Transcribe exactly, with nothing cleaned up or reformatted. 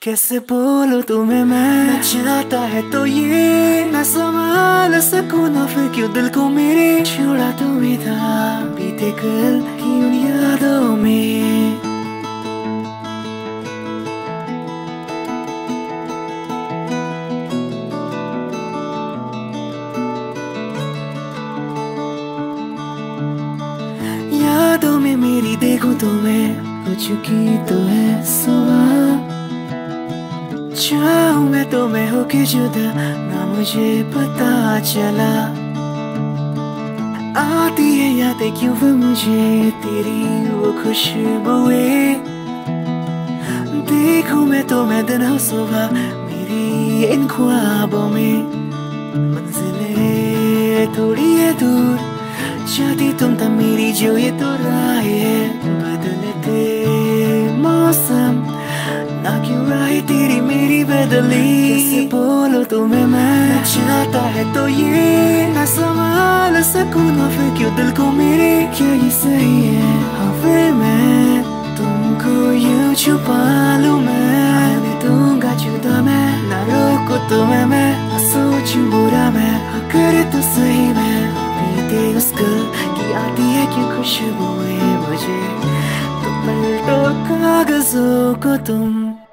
कैसे बोलूं तुम्हें मैं, न चाहता है तो ये न संभाल सकूं ना फिर क्यों दिल को मेरे छोड़ा तुम्हें था बीते कल की उन यादों में। यादों में मेरी देखूं तो मैं हो चुकी तो है सुबह, चाहूं मैं तो मैं होके जुदा ना मुझे पता चला। आती है यादें क्यों वो मुझे तेरी वो खुशबुएं, देखूं मैं तो मैं दिन हो सुबह मेरी इन ख्वाबों में। मंजिलें थोड़ी है दूर चाहती तुम तब मेरी जो ये तो राहें बदलते मौसम ना क्यों राहें तेरी मेरी बदली। कैसे बोलो तुम्हें मैं, चाहता है तो ये न संभाल सकूं ना फिर क्यों दिल को मेरे क्या ये सही है। हाँ फिर मैं तुमको यूं छुपा लूं मैं, मैं दूंगा जुदा मैं ना रोको तुम्हें मैं, ना सोचूं बुरा मैं करे तो सही मैं। बीते उस कल की आती है क्यों खुशबुएं मुझे, तुम पलटो कागजों को तुम।